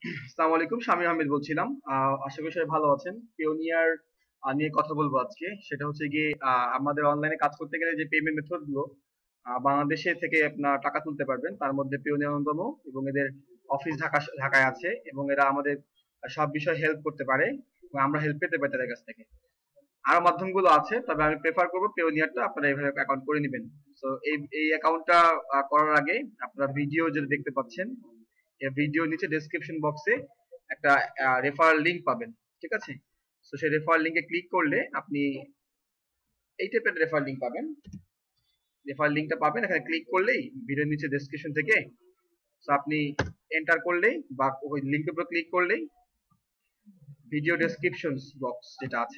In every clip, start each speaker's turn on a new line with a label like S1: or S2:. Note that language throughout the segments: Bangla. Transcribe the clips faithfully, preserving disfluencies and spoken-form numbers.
S1: আসসালামু আলাইকুম, শামীম আহমেদ বলছিলাম। আহ, আশা করি সবাই ভালো আছেন। পিওনিয়ার নিয়ে কথা বলবো আজকে। সেটা হচ্ছে গিয়ে আহ, আমাদের অনলাইনে কাজ করতে গেলে যে পেমেন্ট মেথড গুলো আহ, বাংলাদেশে থেকে আপনার টাকা তুলতে পারবেন, তার মধ্যে পিওনিয়ার অন্যতম। এবং এদের অফিস ঢাকা ঢাকায় আছে, এবং এরা আমাদের সব বিষয়ে হেল্প করতে পারে, এবং আমরা হেল্প পেতে পারি তাদের কাছ থেকে। আরো মাধ্যমগুলো আছে, তবে আমি প্রেফার করবো পিওনিয়ারটা। আপনারা এইভাবে অ্যাকাউন্ট করে নেবেন। তো এই এই অ্যাকাউন্টটা করার আগে আপনারা ভিডিও যেটা দেখতে পাচ্ছেন, এই ভিডিও নিচে ডেসক্রিপশন বক্সে একটা রেফারেল লিংক পাবেন। ঠিক আছে? তো সেই রেফারেল লিংকে ক্লিক করলে আপনি এই টাইপের রেফারেল লিংক পাবেন। রেফারেল লিংকটা পাবেন, এখানে ক্লিক করলেই ভিডিওর নিচে ডেসক্রিপশন থেকে তো আপনি এন্টার করলেই বা ওই লিংকের উপর ক্লিক করলেই ভিডিও ডেসক্রিপশন বক্স যেটা আছে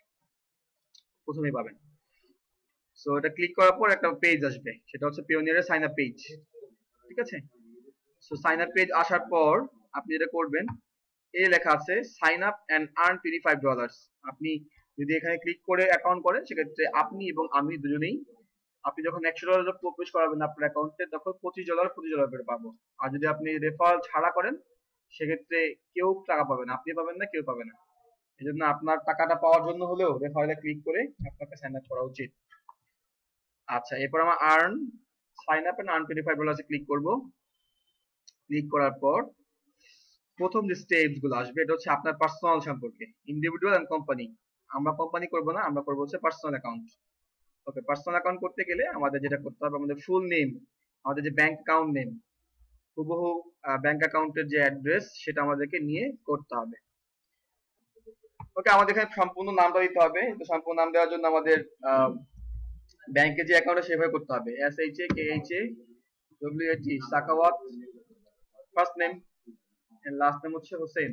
S1: প্রথমেই পাবেন। সো এটা ক্লিক করার পর একটা পেজ আসবে, সেটা হচ্ছে পিওনিয়ারের সাইন আপ পেজ। ঠিক আছে? সো সাইন আপ পেজ আসার পর আপনি যেটা করবেন, এই লেখা আছে sign up and earn twenty five dollars. আপনি যদি এখানে ক্লিক করে অ্যাকাউন্ট করেন, সেক্ষেত্রে আপনি এবং আমি দুজনেই, আপনি যখন একশো ডলার প্রবেশ করাবেন আপনার অ্যাকাউন্টে, তখন পঁচিশ ডলার পঁচিশ ডলার করে পাবো। আর যদি আপনি রেফারেল ছাড়া করেন, সেক্ষেত্রে কেউ টাকা পাবে না, আপনি পাবেন না, কেউ পাবে না। এই জন্য আপনার টাকাটা পাওয়ার জন্য হলেও রেফারেলে ক্লিক করে আপনাকে সাইন আপ করা উচিত। আচ্ছা, এরপর আমার earn sign up and earn twenty five dollars click করব। ক্লিক করার পর প্রথম যে স্টেপস গুলো আসবে, এটা হচ্ছে আপনার পার্সোনাল সম্পর্কে, ইন্ডিভিজুয়াল এন্ড কোম্পানি। আমরা কোম্পানি করব না, আমরা করব হচ্ছে personal account. Okay, personal account করতে গেলে আমাদের যেটা করতে হবে, আমাদের ফুল নেম, আমাদের যে ব্যাংক অ্যাকাউন্ট নেম, হুবহু ব্যাংক অ্যাকাউন্টের যে অ্যাড্রেস, সেটা আমাদেরকে নিয়ে করতে হবে। ওকে, আমাদের এখানে সম্পূর্ণ নামটা দিতে হবে। তো সম্পূর্ণ নাম দেওয়ার জন্য আমাদের ব্যাংকে যে অ্যাকাউন্টে সেভাবে করতে হবে। S H A K H A W A T Sakhawat, first name, last name হচ্ছে Hossain,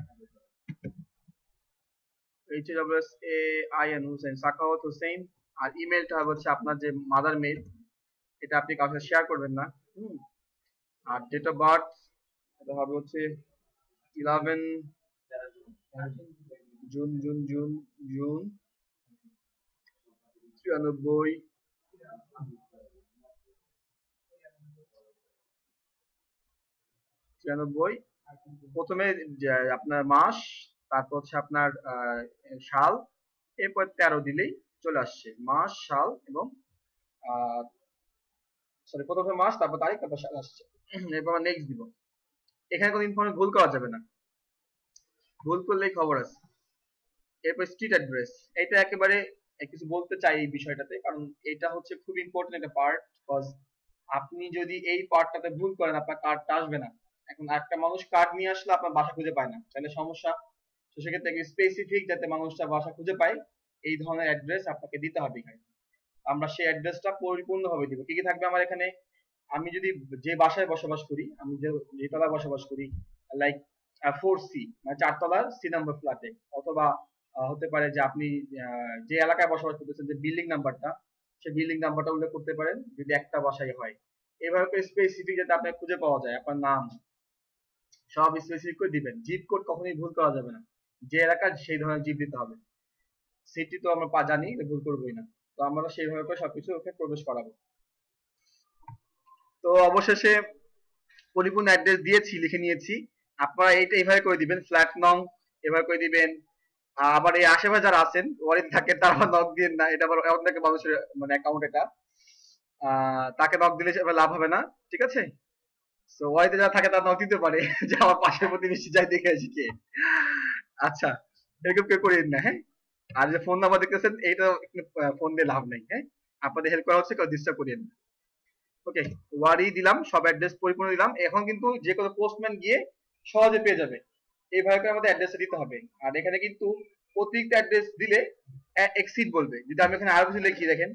S1: H A W S A I N, Hossain, Sakhawat Hossain. আর ইমেলটা হবে হচ্ছে আপনার যে মাদার মেল, এটা আপনি কাউকে শেয়ার করবেন না। হুম। আর ডেট অফ বার্থ, এটা হবে হচ্ছে eleven June June June June ছিয়ানব্বই। ছিয়ানব্বই প্রথমে যে আপনার মাস, তারপর হচ্ছে আপনার আহ, সাল, এরপর তেরো দিলেই চলে আসছে মাস, সাল এবং সরি প্রথমে মাস, তারপর তারিখ, তারপর সাল আসছে। এরপর আমরা নেক্সট দিব। এখানে কোনো ইনফরমেশন ভুল করা যাবে না, ভুল করলেই খবর আছে। এরপর স্ট্রিট অ্যাড্রেস, এটা একেবারে কিছু বলতে চাই এই বিষয়টাতে, কারণ এটা হচ্ছে খুব ইম্পর্টেন্ট একটা পার্ট। বিকজ আপনি যদি এই পার্টটাতে ভুল করেন, আপনার কার্ডটা আসবে না। এখন একটা মানুষ কার্ড নিয়ে আসলে আপনার বাসা খুঁজে পায় না, তাহলে সমস্যা। তো সেক্ষেত্রে স্পেসিফিক যাতে মানুষটা বাসা খুঁজে পায়, এই ধরনের অ্যাড্রেস আপনাকে দিতে হবে এখানে। আমরা সেই অ্যাড্রেসটা পরিপূর্ণভাবে দিব। কি কি থাকবে আমার এখানে, আমি যদি যে বাসায় বসবাস করি, আমি যে যে তলায় বসবাস করি, লাইক ফোর সি মানে চারতলার সি নাম্বার ফ্ল্যাটে, অথবা আহ, হতে পারে যে আপনি আহ, যে এলাকায় বসবাস করতেছেন, যে বিল্ডিং নাম্বারটা, সেই বিল্ডিং নাম্বারটা উল্লেখ করতে পারেন যদি একটা বাসায় হয়। এভাবে করে স্পেসিফিক যাতে আপনার খুঁজে পাওয়া যায়, আপনার নাম সব স্পেসিফিক করে দিবেন। জিপ কোড কখনোই ভুল করা যাবে না, যে এলাকা সেই ধরনের জিপ দিতে হবে। সিটি তো আমরা পা- জানি, ভুল করবোই না। তো আমরা সেইভাবে করে সবকিছু ওকে প্রবেশ করাবো। তো অবশেষে পরিপূর্ণ অ্যাড্রেস দিয়েছি, লিখে নিয়েছি। আপনারা এইটা এইভাবে করে দিবেন, ফ্ল্যাট নং এভাবে করে দিবেন। আবার এই আশেপাশে যারা আছেন ওয়ারিন থাকে, তারা নক দিন না, এটা আবার অনেক মানুষের মানে অ্যাকাউন্ট, এটা আহ তাকে নক দিলে সেভাবে লাভ হবে না। ঠিক আছে? তো ওয়ারিতে যারা থাকে তারা নক দিতে পারে যে আমার পাশের প্রতিবেশী যাই দেখে আসি কে। আচ্ছা, এরকম কেউ করেন না, হ্যাঁ। আর যে ফোন নাম্বার দেখতেছেন, এইটা ফোন দিয়ে লাভ নেই, হ্যাঁ। আপনাদের হেল্প করা হচ্ছে, কেউ ডিস্টার্ব করিয়েন না। ওকে, ওয়ারি দিলাম, সব অ্যাড্রেস পরিপূর্ণ দিলাম। এখন কিন্তু যে কোনো পোস্টম্যান গিয়ে সহজে পেয়ে যাবে। এইভাবে করে আমাদের অ্যাড্রেসটা দিতে হবে। আর এখানে কিন্তু অতিরিক্ত অ্যাড্রেস দিলে এক্সিড বলবে। যদি আমি এখানে আরো কিছু লিখি, দেখেন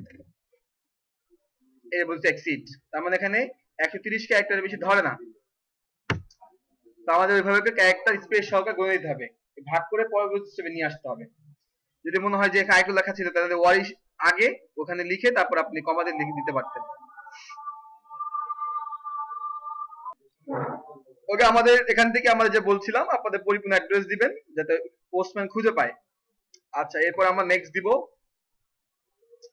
S1: এই বলছে এক্সিড, তার মানে এখানে একশো তিরিশ ক্যারেক্টারের বেশি ধরে না। তো আমাদের ওইভাবে ক্যারেক্টার স্পেস সহকারে গণে দিতে হবে, ভাগ করে পরবর্তী স্টেপে নিয়ে আসতে হবে। যদি মনে হয় যে এখানে আরেকটু লেখা ছিল, তাহলে ওয়ারি আগে ওখানে লিখে তারপর আপনি কমাতে লিখে দিতে পারতেন। ওকে, আমাদের এখান থেকে আমরা যে বলছিলাম, আপনাদের পরিপূর্ণ অ্যাড্রেস দিবেন যাতে পোস্টম্যান খুঁজে পায়। আচ্ছা, এরপর আমরা নেক্সট দিব।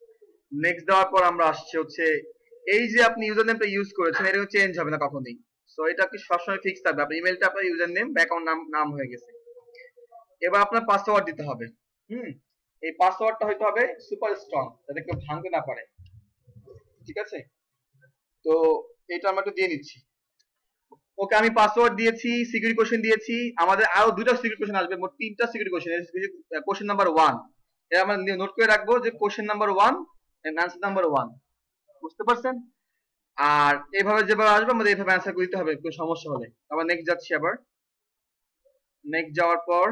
S1: নেক্সট দেওয়ার পর আমরা আসছে হচ্ছে এই যে আপনি ইউজার নেমটা ইউজ করেছেন, এটা চেঞ্জ হবে না কখনোই। সো এটা কি সবসময় ফিক্স থাকবে, আপনার ইমেলটা আপনার ইউজার নেম বা অ্যাকাউন্ট নাম নাম হয়ে গেছে। এবার আপনার পাসওয়ার্ড দিতে হবে। হুম, এই পাসওয়ার্ডটা হইতে হবে সুপার স্ট্রং, যাতে কেউ ভাঙতে না পারে। ঠিক আছে, তো এটা আমরা একটু দিয়ে নিচ্ছি। ওকে, আমি পাসওয়ার্ড দিয়েছি, সিকিউরিটি কোশ্চেন দিয়েছি। আমাদের আরো দুটো সিকিউরিটি কোশ্চেন আসবে, মোট তিনটা security question. Question number one, এটা আমরা নোট করে রাখবো যে question number one and answer number one. বুঝতে পারছেন? আর এইভাবে যেভাবে আসবে আমাদের এইভাবে অ্যান্সার করতে হবে কোনো সমস্যা হলে। আবার নেক্সট যাচ্ছি, আবার নেক্সট যাওয়ার পর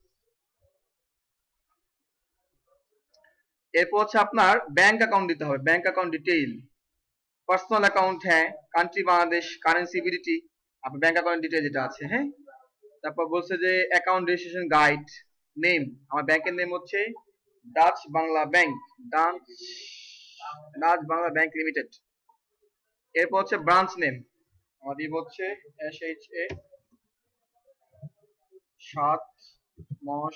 S1: এরপর হচ্ছে আপনার ব্যাংক অ্যাকাউন্ট দিতে হবে, bank account detail, personal account, হ্যাঁ, কান্ট্রি বাংলাদেশ, কারেন্সি বিডিটি, আপনার ব্যাংক অ্যাকাউন্ট ডিটেইল যেটা আছে, হ্যাঁ। তারপর বলছে যে অ্যাকাউন্ট রেজিস্ট্রেশন গাইড, নেম, আমার ব্যাংকের নেম হচ্ছে Dutch Bangla bank, Dutch Dutch Bangla bank limited. এরপর হচ্ছে ব্রাঞ্চ নেম, আমাদের হচ্ছে এস এইচ এ সাত মস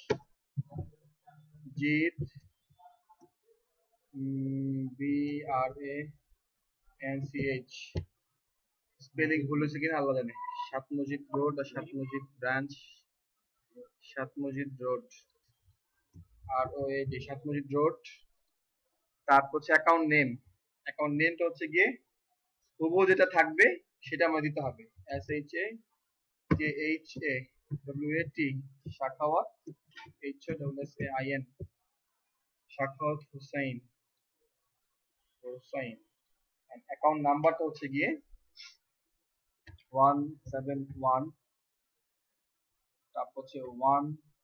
S1: জিত B R A N C H, spelling ভুল হয়েছে কিনা আল্লাহ জানে। সাত মসজিদ রোড আর সাত মসজিদ ব্রাঞ্চ, সাত মসজিদ রোড, আর ওই যে সাত মসজিদ রোড। তারপর হচ্ছে অ্যাকাউন্ট নেম, অ্যাকাউন্ট নেমটা হচ্ছে গিয়ে তবুও যেটা থাকবে সেটা আমার দিতে হবে, S H A J H A W A T Shakhawat, H O W S A I N, Shakhawat Hussain Hussain. Account নাম্বারটা হচ্ছে গিয়ে ওয়ান সেভেন ওয়ান, তারপর হচ্ছে one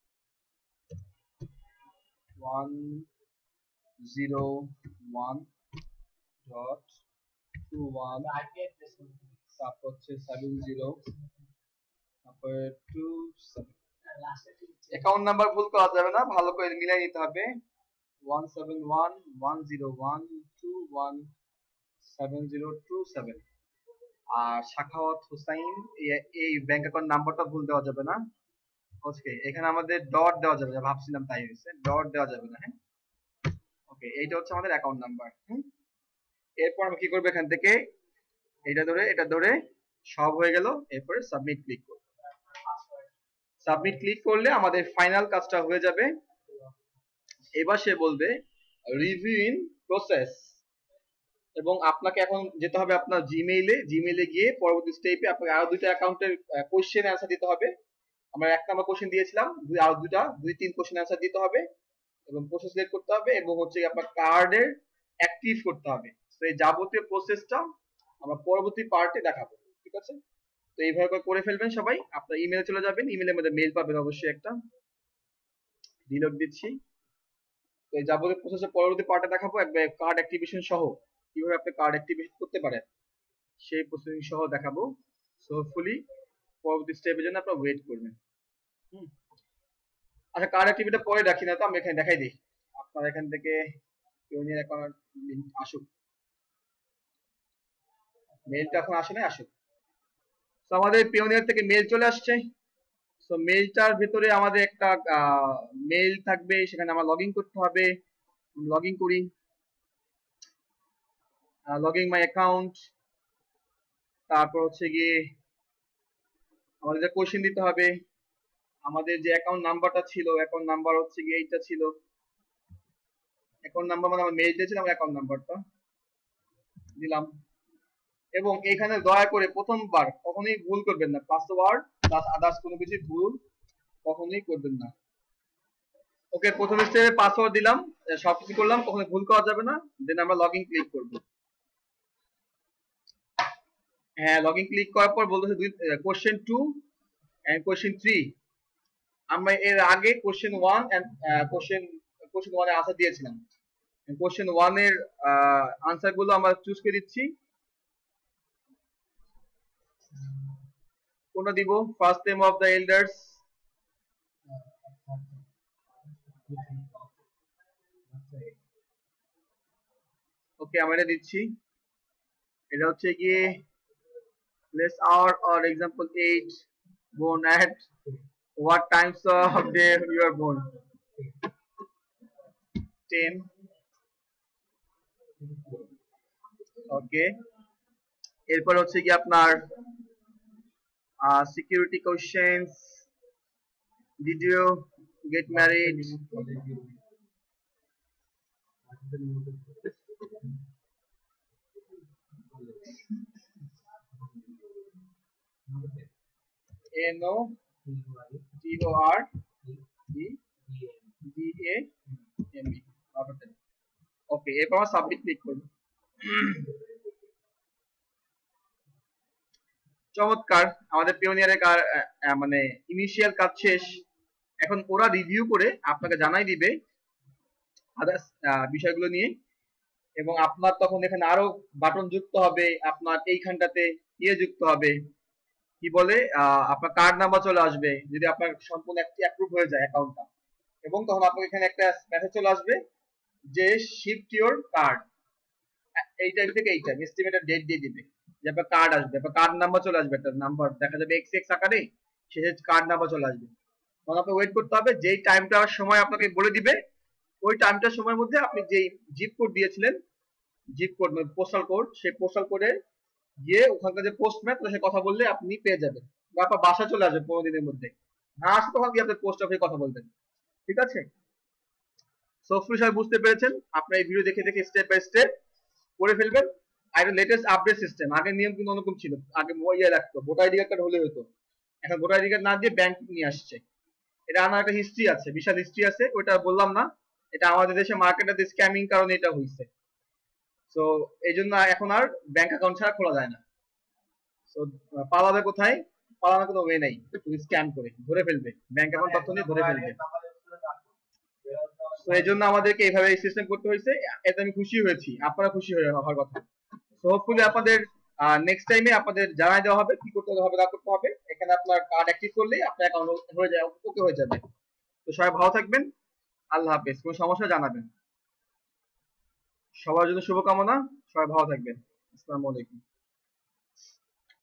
S1: one zero one dot two one, তারপর হচ্ছে সেভেন জিরো, তারপরে টু সেভেন। অ্যাকাউন্ট নাম্বার ভুল করা যাবে না, ভালো করে মিলাই নিতে হবে। One seven one one zero one two one seven zero two seven. আর শাখাওয়াত হুসাইন, এই ব্যাংক অ্যাকাউন্ট নাম্বারটা ভুল দেওয়া যাবে না। ওকে, এখানে আমাদের ডট দেওয়া যাবে না, ভাবছিলাম তাই হয়েছে, ডট দেওয়া যাবে না, হ্যাঁ। ওকে, এইটা হচ্ছে আমাদের অ্যাকাউন্ট নাম্বার। এরপর আমি কি করবো, এখান থেকে এটা ধরে এটা ধরে সব হয়ে গেল। এরপরে সাবমিট ক্লিক করব। সাবমিট ক্লিক করলে আমাদের ফাইনাল কাজটা হয়ে যাবে। এবার সে বলবে রিভিউ ইন প্রসেস, এবং আপনাকে এখন যেতে হবে আপনার জিমেইলে, জিমেইলে গিয়ে পরবর্তী স্টেপে আপনাকে আরো দুইটা অ্যাকাউন্টের কোশ্চেন অ্যান্সার দিতে হবে। আমরা এক নাম্বার কোশ্চেন দিয়েছিলাম, দুই আরো দুইটা দুই তিন কোশ্চেন অ্যান্সার দিতে হবে এবং প্রসেস সিলেক্ট করতে হবে, এবং হচ্ছে আপনার কার্ডের অ্যাক্টিভ করতে হবে। তো এই যাবতীয় প্রসেসটা আমরা পরবর্তী পার্টে দেখাবো, ঠিক আছে? তো এইভাবে করে ফেলবেন সবাই। আপনার ইমেলে চলে যাবেন, ইমেলের মধ্যে মেইল পাবেন অবশ্যই একটা, রিলোড দিচ্ছি। তো এই যাবতীয় প্রসেসের পরবর্তী পার্টে দেখাবো, একবার কার্ড অ্যাক্টিভেশন সহ কিভাবে আপনি কার্ড অ্যাক্টিভেশন করতে পারেন সেই প্রসেসিং সহ দেখাবো। সো হোপফুলি পরবর্তী স্টেপের জন্য আপনারা ওয়েট করবেন। হুম, আচ্ছা, কার্ড অ্যাক্টিভিটি পরে রাখি না তো, আমি এখানে দেখাই দিই। আপনার এখান থেকে পিওনিয়ার অ্যাকাউন্ট লিংক আসুক, মেইলটা এখন আসে না, আসুক। তো আমাদের পিওনিয়ার থেকে মেইল চলে আসছে। সো মেইলটার ভিতরে আমাদের একটা মেইল থাকবে, সেখানে আমরা লগ ইন করতে হবে। লগ ইন করি, লগিং মাই অ্যাকাউন্ট, তারপর হচ্ছে গিয়ে আমাদের যে কোশ্চেন দিতে হবে, আমাদের যে অ্যাকাউন্ট নাম্বারটা ছিল, অ্যাকাউন্ট নাম্বার হচ্ছে গিয়ে এইটা ছিল, অ্যাকাউন্ট নাম্বার মানে আমরা মেইল দিয়েছিলাম, অ্যাকাউন্ট নাম্বারটা দিলাম। এবং এখানে দয়া করে প্রথমবার কখনোই ভুল করবেন না, পাসওয়ার্ড প্লাস আদার্স কোনো কিছু ভুল কখনোই করবেন না। ওকে, প্রথম স্টেপে পাসওয়ার্ড দিলাম, সবকিছু করলাম, কখনো ভুল করা যাবে না। দেন আমরা লগইন ক্লিক করব। হ্যাঁ, লগইন ক্লিক করার পর বলতেছে দুই question two and question three. আমরা এর আগে question one and question question one এর আনসার দিয়েছিলাম। কোশ্চেন ওয়ান এর আনসার গুলো আমরা চুজ করে দিচ্ছি। কোনটা দিব? First name of the elders, okay আমরা এটা দিচ্ছি। এটা হচ্ছে গিয়ে let's hour or example eight born at what times of day you are born? ten. ওকে, এরপর হচ্ছে কি আপনার uh, security questions. Did you get married? N O T O R E D A M E. ওকে, এরপর আমরা সাবমিট ক্লিক করব। চমৎকার, আমাদের পিওনিয়ারের মানে ইনিশিয়াল কাজ শেষ। এখন ওরা রিভিউ করে আপনাকে জানাই দিবে আদার্স বিষয়গুলো নিয়ে, এবং আপনার তখন এখানে আরো বাটন যুক্ত হবে, আপনার এইখানটাতে ইয়ে যুক্ত হবে, কি বলে আপনার কার্ড নাম্বার চলে আসবে যদি আপনার সম্পূর্ণ অ্যাপ্রুভ হয়ে যায় অ্যাকাউন্টটা, এবং তখন আপনার এখানে একটা মেসেজ চলে আসবে যে শিফট ইওর কার্ড, এই টাইম থেকে এই টাইম এস্টিমেটেড ডেট দিয়ে দিবে যে আপনার কার্ড আসবে, আপনার কার্ড নাম্বার চলে আসবে, একটা নাম্বার দেখা যাবে এক্স এক্স আকারে, সেই কার্ড নাম্বার চলে আসবে। তখন আপনাকে ওয়েট করতে হবে, যেই টাইমটার সময় আপনাকে বলে দিবে ওই টাইমটার সময়ের মধ্যে আপনি যেই জিপ কোড দিয়েছিলেন, জিপ কোড মানে পোস্টাল কোড, সেই পোস্টাল কোডে গিয়ে ওখানকার যে পোস্টম্যান তার সাথে কথা বললে আপনি পেয়ে যাবেন, বা আপনার বাসা চলে আসবে পনেরো দিনের মধ্যে। না আসলে তখন গিয়ে আপনি পোস্ট অফিসে কথা বলবেন। ঠিক আছে, সফটওয়্যার সবাই বুঝতে পেরেছেন? আপনার এই ভিডিও দেখে দেখে স্টেপ বাই স্টেপ করে ফেলবেন। আর এটা লেটেস্ট আপডেট সিস্টেম, আগের নিয়ম কিন্তু অন্যরকম ছিল, আগে ইয়ে লাগতো, ভোটার আইডি কার্ড হলে হতো, এখন ভোটার আইডি কার্ড না দিয়ে ব্যাংক নিয়ে আসছে। এটা আনার একটা হিস্ট্রি আছে, বিশাল হিস্ট্রি আছে, ওটা বললাম না, এটা আমাদের দেশে মার্কেটে স্ক্যামিং কারণে এটা হয়েছে। সো এই জন্য এখন আর ব্যাংক অ্যাকাউন্ট ছাড়া খোলা যায় না। সো পালাবে কোথায়? পালানোর কোনো ওয়ে নাই, তুমি স্ক্যাম করে ধরে ফেলবে, ব্যাংক অ্যাকাউন্ট তথ্য নিয়ে ধরে ফেলবে। তো এই জন্য আমাদেরকে এইভাবে সিস্টেম করতে হয়েছে, এতে আমি খুশি হয়েছি, আপনারা খুশি হওয়ার কথা। তো হোপফুলি আপনাদের নেক্সট টাইমে আপনাদের জানাই দেওয়া হবে কি করতে হবে না করতে হবে। এখানে আপনার কার্ড অ্যাক্টিভ করলেই আপনার অ্যাকাউন্ট হয়ে যায়, ওকে হয়ে যাবে। তো সবাই ভালো থাকবেন, আল্লাহ হাফেজ। কোনো সমস্যা জানাবেন। সবার জন্য শুভকামনা, সবাই ভালো থাকবেন। আসসালামু আলাইকুম।